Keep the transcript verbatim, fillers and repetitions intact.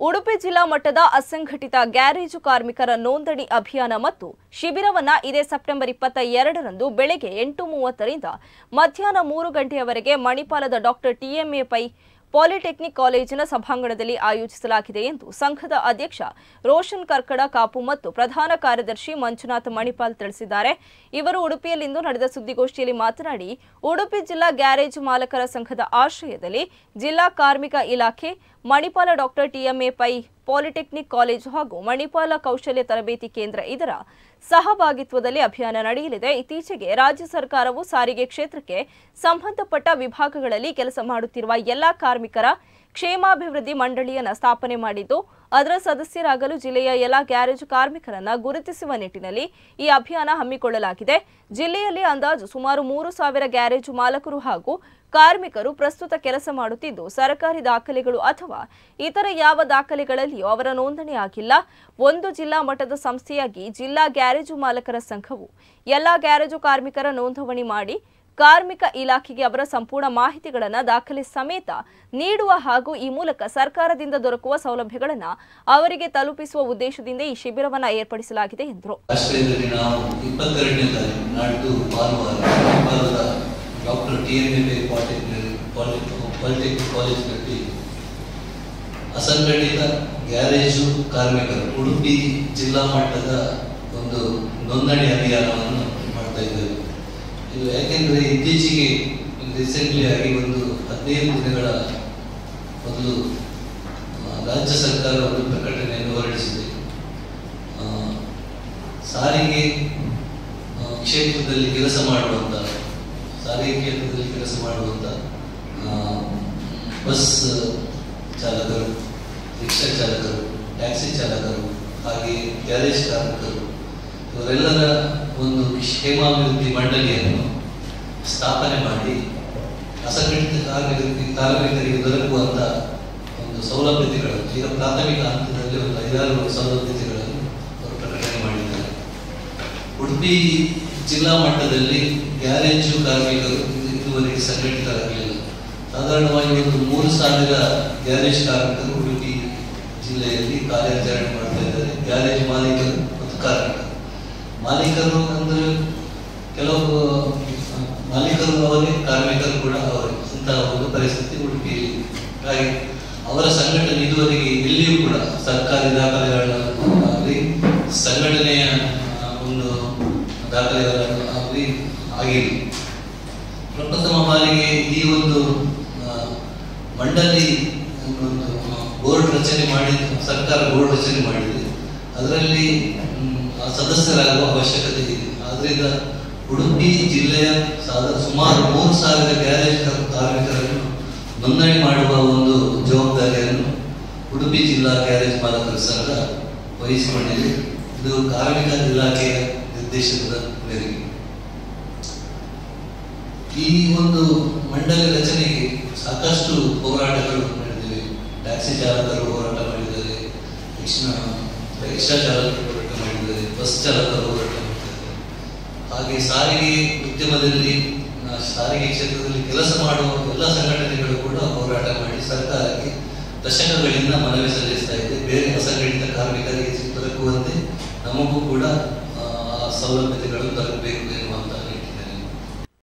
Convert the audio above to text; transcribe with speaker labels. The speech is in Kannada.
Speaker 1: ಉಡುಪಿ ಜಿಲ್ಲಾ ಮಟ್ಟದ ಅಸಂಘಟಿತ ಗ್ಯಾರೇಜು ಕಾರ್ಮಿಕರ ನೋಂದಣಿ ಅಭಿಯಾನ ಮತ್ತು ಶಿಬಿರವನ್ನ ಇದೇ ಸೆಪ್ಟೆಂಬರ್ ಇಪ್ಪತ್ತ ಎರಡರಂದು ಬೆಳಗ್ಗೆ ಎಂಟು ಮೂವತ್ತರಿಂದ ಮಧ್ಯಾಹ್ನ ಮೂರು ಗಂಟೆಯವರೆಗೆ ಮಣಿಪಾಲದ ಡಾಕ್ಟರ್ ಟಿಎಂಎ ಪೈ ಪಾಲಿಟೆಕ್ನಿಕ್ ಕಾಲೇಜಿನ ಸಭಾಂಗಣದಲ್ಲಿ ಆಯೋಜಿಸಲಾಗಿದೆ ಎಂದು ಸಂಘದ ಅಧ್ಯಕ್ಷ ರೋಷನ್ ಕರ್ಕಡ ಕಾಪು ಮತ್ತು ಪ್ರಧಾನ ಕಾರ್ಯದರ್ಶಿ ಮಂಜುನಾಥ್ ಮಣಿಪಾಲ್ ತಿಳಿಸಿದ್ದಾರೆ. ಇವರು ಉಡುಪಿಯಲ್ಲಿಂದು ನಡೆದ ಸುದ್ದಿಗೋಷ್ಠಿಯಲ್ಲಿ ಮಾತನಾಡಿ, ಉಡುಪಿ ಜಿಲ್ಲಾ ಗ್ಯಾರೇಜ್ ಮಾಲಕರ ಸಂಘದ ಆಶ್ರಯದಲ್ಲಿ ಜಿಲ್ಲಾ ಕಾರ್ಮಿಕ ಇಲಾಖೆ, Manipal doctor TMA Pai polytechnic college ಹಾಗೂ ಮಣಿಪಾಲ ಕೌಶಲ್ಯ ತರಬೇತಿ ಕೇಂದ್ರ ಇದರ ಸಹಭಾಗಿತ್ವದಲ್ಲಿ ಅಭಿಯಾನ ನಡೆಯಲಿದೆ. ಇತ್ತೀಚೆಗೆ ರಾಜ್ಯ ಸರ್ಕಾರವು ಸಾರಿಗೆ ಕ್ಷೇತ್ರಕ್ಕೆ ಸಂಬಂಧಪಟ್ಟ ವಿಭಾಗಗಳಲ್ಲಿ ಕೆಲಸ ಮಾಡುತ್ತಿರುವ ಎಲ್ಲಾ ಕಾರ್ಮಿಕರ ಕ್ಷೇಮಾಭಿವೃದ್ಧಿ ಮಂಡಳಿಯನ್ನು ಸ್ಥಾಪನೆ ಮಾಡಿದ್ದು, ಅದರ ಸದಸ್ಯರಾಗಲು ಜಿಲ್ಲೆಯ ಎಲ್ಲಾ ಗ್ಯಾರೇಜ್ ಕಾರ್ಮಿಕರನ್ನ ಗುರುತಿಸುವ ನಿಟ್ಟಿನಲ್ಲಿ ಈ ಅಭಿಯಾನ ಹಮ್ಮಿಕೊಳ್ಳಲಾಗಿದೆ. ಜಿಲ್ಲೆಯಲ್ಲಿ ಅಂದಾಜು ಸುಮಾರು ಮೂರು ಸಾವಿರ ಗ್ಯಾರೇಜು ಮಾಲಕರು ಹಾಗೂ ಕಾರ್ಮಿಕರು ಪ್ರಸ್ತುತ ಕೆಲಸ ಮಾಡುತ್ತಿದ್ದು, ಸರ್ಕಾರಿ ದಾಖಲೆಗಳು ಅಥವಾ ಇತರ ಯಾವ ದಾಖಲೆಗಳಲ್ಲಿಯೂ ಅವರ ನೋಂದಣಿ ಆಗಿಲ್ಲ. ಒಂದು ಜಿಲ್ಲಾ ಮಟ್ಟದ ಸಂಸ್ಥೆಯಾಗಿ ಜಿಲ್ಲಾ ಗ್ಯಾರೇಜು ಮಾಲಕರ ಸಂಘವು ಎಲ್ಲಾ ಗ್ಯಾರೇಜು ಕಾರ್ಮಿಕರ ನೋಂದಣಿ ಮಾಡಿ ಕಾರ್ಮಿಕ ಇಲಾಖೆಗೆ ಅವರ ಸಂಪೂರ್ಣ ಮಾಹಿತಿಗಳನ್ನು ದಾಖಲೆ ಸಮೇತ ನೀಡುವ ಹಾಗೂ ಈ ಮೂಲಕ ಸರ್ಕಾರದಿಂದ ದೊರಕುವ ಸೌಲಭ್ಯಗಳನ್ನು ಅವರಿಗೆ ತಲುಪಿಸುವ ಉದ್ದೇಶದಿಂದ ಈ ಶಿಬಿರವನ್ನು ಏರ್ಪಡಿಸಲಾಗಿದೆ ಎಂದರು.
Speaker 2: ಡಾಕ್ಟರ್ ಟಿಎಂಎ ಪಾಲಿಟೆಕ್ನಿಕ್ ಕಾಲೇಜಿನಲ್ಲಿ ಅಸಂಘಟಿತ ಗ್ಯಾರೇಜು ಕಾರ್ಮಿಕರು ಉಡುಪಿ ಜಿಲ್ಲಾ ಮಟ್ಟದ ಒಂದು ನೋಂದಣಿ ಅಭಿಯಾನವನ್ನು ಮಾಡ್ತಾ ಇದ್ದೇವೆ. ಇದು ಯಾಕೆಂದ್ರೆ ಇತ್ತೀಚೆಗೆ ರೀಸೆಂಟ್ಲಿ ಆಗಿ ಒಂದು ಹದಿನೈದು ದಿನಗಳ ಮೊದಲು ರಾಜ್ಯ ಸರ್ಕಾರ ಒಂದು ಪ್ರಕಟಣೆಯನ್ನು ಹೊರಡಿಸಿದೆ. ಸಾರಿಗೆ ಕ್ಷೇತ್ರದಲ್ಲಿ ಕೆಲಸ ಮಾಡುವಂತ ಸಾರಿಗೆ ಕ್ಷೇತ್ರದಲ್ಲಿ ಕೆಲಸ ಮಾಡುವಂತ ಬಸ್ ಚಾಲಕರು, ರಿಕ್ಷಾ ಚಾಲಕರು, ಟ್ಯಾಕ್ಸಿ ಚಾಲಕರು, ಹಾಗೆ ಗ್ಯಾರೇಜ್ ಕಾರ್ಮಿಕರು ಇವರೆಲ್ಲರ ಒಂದು ಕ್ಷೇಮಾಭಿವೃದ್ಧಿ ಮಂಡಳಿಯನ್ನು ಸ್ಥಾಪನೆ ಮಾಡಿ ಅಸಂಘಟಿತ ಕಾರ್ಮಿಕರಿಗೆ ಕಾರ್ಮಿಕರಿಗೆ ದೊರಕುವಂತ ಒಂದು ಸೌಲಭ್ಯತೆಗಳು ಈಗ ಪ್ರಾಥಮಿಕ ಹಂತದಲ್ಲಿ ಒಂದು ಐದಾರು ಸೌಲಭ್ಯತೆಗಳನ್ನು ಅವರು ಪ್ರಕಟಣೆ ಮಾಡಿದ್ದಾರೆ. ಉಡುಪಿ ಜಿಲ್ಲಾ ಮಟ್ಟದಲ್ಲಿ ಗ್ಯಾರೇಜು ಕಾರ್ಮಿಕರು ಇದುವರೆಗೆ ಸಂಘಟಿತರಾಗಲಿಲ್ಲ. ಸಾಧಾರಣವಾಗಿ ಒಂದು ಮೂರು ಸಾವಿರ ಗ್ಯಾರೇಜ್ ಕಾರ್ಮಿಕರು ಉಡುಪಿ ಜಿಲ್ಲೆಯಲ್ಲಿ ಕಾರ್ಯಾಚರಣೆ ಮಾಡ್ತಾ ಇದ್ದಾರೆ. ಗ್ಯಾರೇಜ್ ಮಾಲೀಕರು ಮತ್ತು ಕಾರ್ಮಿಕರು. ಮಾಲೀಕರು ಅಂದ್ರೆ ಕೆಲವು ಮಾಲೀಕರು ಅವರೇ, ಕಾರ್ಮಿಕರು ಕೂಡ ಅವರೇ, ಅಂತಹ ಒಂದು ಪರಿಸ್ಥಿತಿ ಉಡುಪಿಯಲ್ಲಿ. ಹಾಗೆ ಅವರ ಸಂಘಟನೆ ಇದುವರೆಗೆ ಎಲ್ಲಿಯೂ ಕೂಡ ಸರ್ಕಾರಿ ದಾಖಲೆಗಳಾಗಲಿ ಸಂಘಟನೆಯ ಒಂದು ದಾಖಲೆಗಳನ್ನು ಆಗಲಿ ಆಗಿಲ್ಲ. ಪ್ರಪ್ರಥಮ ಬಾರಿಗೆ ಈ ಒಂದು ಮಂಡಳಿ ಒಂದು ಬೋರ್ಡ್ ರಚನೆ ಮಾಡಿ ಸರ್ಕಾರ ಬೋರ್ಡ್ ರಚನೆ ಮಾಡಿದೆ. ಅದರಲ್ಲಿ ಸದಸ್ಯರಾಗುವ ಅವಶ್ಯಕತೆ ಇದೆ. ಆದ್ರಿಂದ ಉಡುಪಿ ಜಿಲ್ಲೆಯ ಸುಮಾರು ಮೂರು ಸಾವಿರ ಗ್ಯಾರೇಜ್ ಕಾರ್ಮಿಕರನ್ನು ನೋಂದಣಿ ಮಾಡುವ ಒಂದು ಜವಾಬ್ದಾರಿಯನ್ನು ಉಡುಪಿ ಜಿಲ್ಲಾ ಗ್ಯಾರೇಜ್ ಮಾಲಕರ ಸಂಘ ವಹಿಸಿಕೊಂಡಿದೆ. ಇದು ಕಾರ್ಮಿಕ ಇಲಾಖೆಯ ನಿರ್ದೇಶನದ ಮೇರೆಗೆ ಈ ಒಂದು ಮಂಡಳಿ ರಚನೆಗೆ ಸಾಕಷ್ಟು ಹೋರಾಟಗಳು ನಡೆದಿವೆ. ಟ್ಯಾಕ್ಸಿ ಚಾಲಕರು ಹೋರಾಟ ಮಾಡಿದ್ದಾರೆ, ರಿಕ್ಷಾ ಚಾಲಕರು ಹೋರಾಟ ಮಾಡಿದ್ದಾರೆ, ಬಸ್ ಚಾಲಕರು ಹೋರಾಟ ಮಾಡಿದ್ದಾರೆ. ಹಾಗೆ ಸಾರಿಗೆ ಉದ್ಯಮದಲ್ಲಿ ಸಾರಿಗೆ ಕ್ಷೇತ್ರದಲ್ಲಿ ಕೆಲಸ ಮಾಡುವ ಎಲ್ಲ ಸಂಘಟನೆಗಳು ಕೂಡ ಹೋರಾಟ ಮಾಡಿ ಸರ್ಕಾರಕ್ಕೆ ದಶಕಗಳಿಂದ ಮನವಿ ಸಲ್ಲಿಸ್ತಾ ಇದೆ. ಬೇರೆ ಅಸಂಘಟಿತ ಕಾರ್ಮಿಕರಿಗೆ ದೊರಕುವಂತೆ ನಮಗೂ ಕೂಡ ಸೌಲಭ್ಯತೆಗಳು ದೊರಕಬೇಕು